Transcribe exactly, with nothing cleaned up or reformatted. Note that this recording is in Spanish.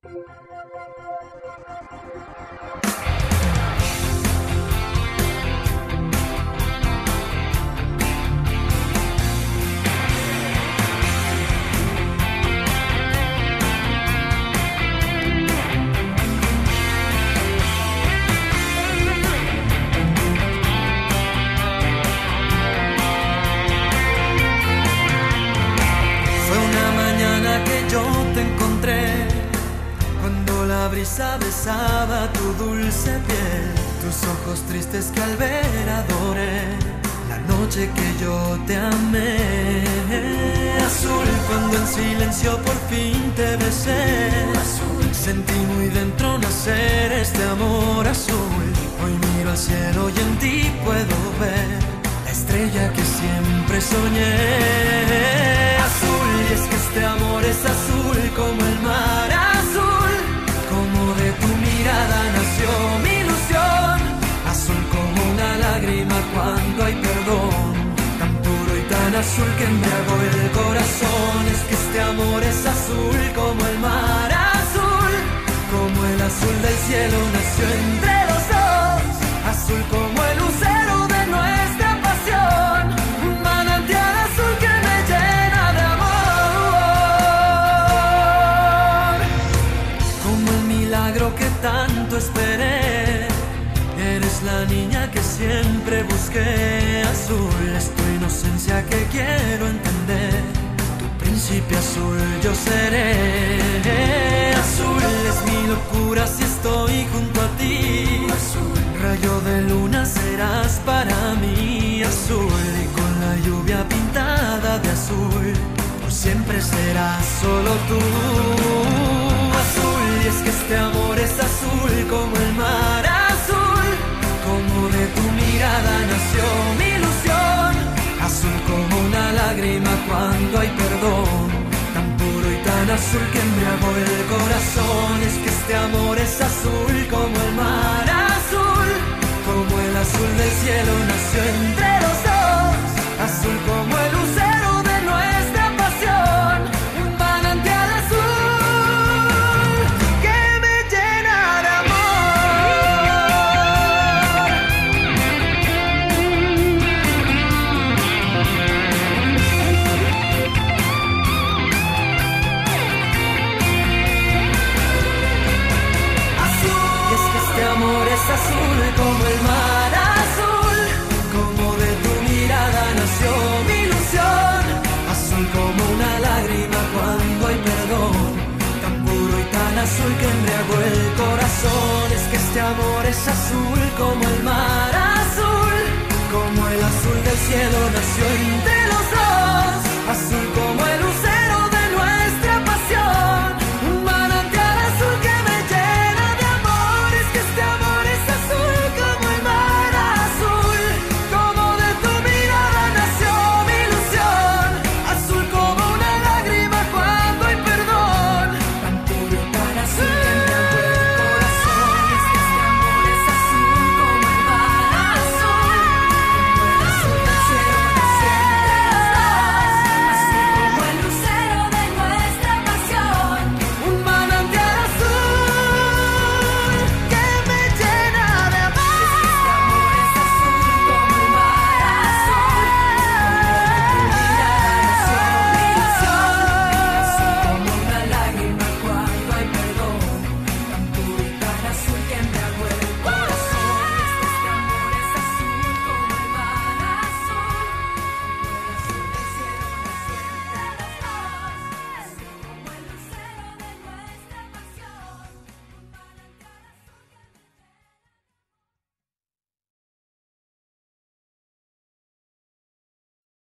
La brisa besaba tu dulce piel, tus ojos tristes que al ver adoré, la noche que yo te amé. Azul, cuando en silencio por fin te besé, azul, sentí muy dentro nacer este amor azul. Hoy miro al cielo y en ti puedo ver la estrella que siempre soñé. Azul, y es que este amor es azul como el mar azul, como de tu mirada nació mi ilusión, azul como una lágrima cuando hay perdón, tan puro y tan azul que embriagó el corazón. Es que este amor es azul como el mar azul, como el azul del cielo nació entre los dos, azul como el lucero de nuestra pasión, un manantial azul que me llena de amor, como el milagro que tanto esperé. Eres la niña que siempre busqué, azul es tu inocencia que quiero entender, tu príncipe azul yo seré. Azul es mi locura si estoy junto a ti, azul, rayo de luna serás para mí, azul, y con la lluvia pintada de azul, por siempre serás solo tú. Azul, y es que este amor es azul como el mar azul, como de tu mirada nació mi ilusión, azul como una lágrima cuando hay perdón, tan puro y tan azul que embriagó el corazón. Es que este amor es azul como el mar azul, como el azul del cielo nació entre los dos, azul como el lucero de nuestra pasión, un manantial azul que me llena de azul como el mar azul, como de tu mirada nació mi ilusión, azul como una lágrima cuando hay perdón, tan puro y tan azul que embriagó el corazón. Es que este amor es azul como el mar azul, como el azul del cielo nació entre